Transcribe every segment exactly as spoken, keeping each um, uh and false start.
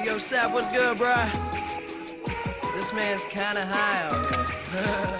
Yo, Sap, what's good, bruh? This man's kinda high out here.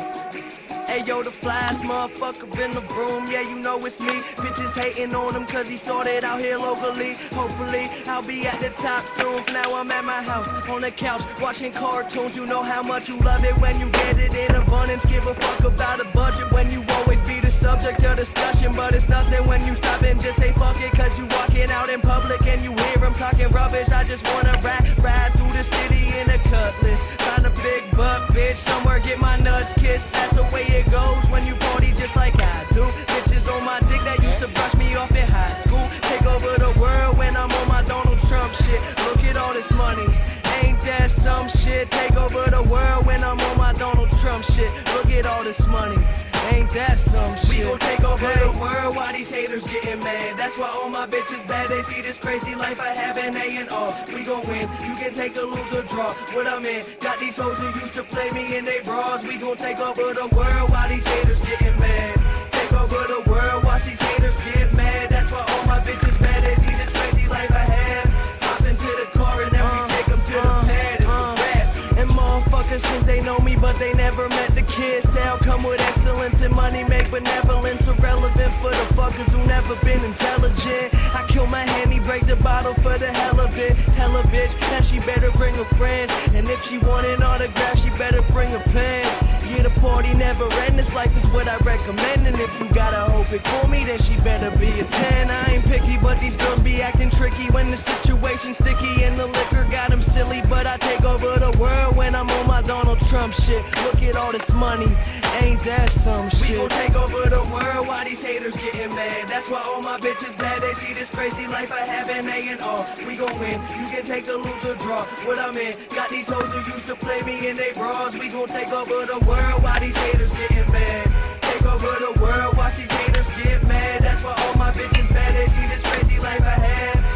Hey, yo, the flyest motherfucker in the room, yeah, you know it's me. Bitches hating on him cause he started out here locally. Hopefully, I'll be at the top soon. Now I'm at my house, on the couch, watching cartoons. You know how much you love it when you get it in abundance. Give a fuck about a budget when you always be the subject of discussion. But it's nothing when you stop and just say fuck it. Cause you walking out in public and you hear him talking rubbish. I just wanna ride, ride through the city in a cutlass. Find a big buck, bitch, somewhere get my nuts kissed. That's the way it goes when you party just like I do. Bitches on my dick that used to brush me off in high school. Take over the world when I'm on my Donald Trump shit. Look at all this money, ain't that some shit? Take over the world when I'm on my Donald Trump shit. Look at all this money, ain't that some shit? We gon' take over hey. the world while these haters getting mad. That's why all my bitches bad. They see this crazy life I have and they and all. We gon' win, you can take the lose or draw. What I'm in, got these hoes who used to play me in they bras. We gon' take over the world while these haters getting mad. Take over the world while these haters get mad. That's why all my bitches bad. They see this crazy life I have. Hop into the car and then uh, we take them to uh, the pad. It's uh, a rap. And motherfuckers think they know me but they never met the kids. Style come with excellence and money make benevolence irrelevant for the fuckers who never been intelligent. I kill my handy, break the bottle for the hell of it. Tell a bitch that she better bring a friend. And if she want an autograph, she better bring a pen. Yeah, the party never end, this life is what I recommend. And if you gotta hope it for me, then she better be a ten. I ain't picky, but these girls be acting tricky when the situation's sticky and the liquor got them silly. But I take over the world when I'm on my Donald Trump shit. Look at all this money, ain't that some shit? We gon' take over the world while these haters getting mad. That's why all my bitches bad. They see this crazy life I have and they and all. We gon' win, you can take the lose or draw. What I'm in, got these hoes who used to play me in they bras. We gon' take over the world while these haters getting mad. Take over the world while these haters get mad. That's why all my bitches bad. They see this crazy life I have.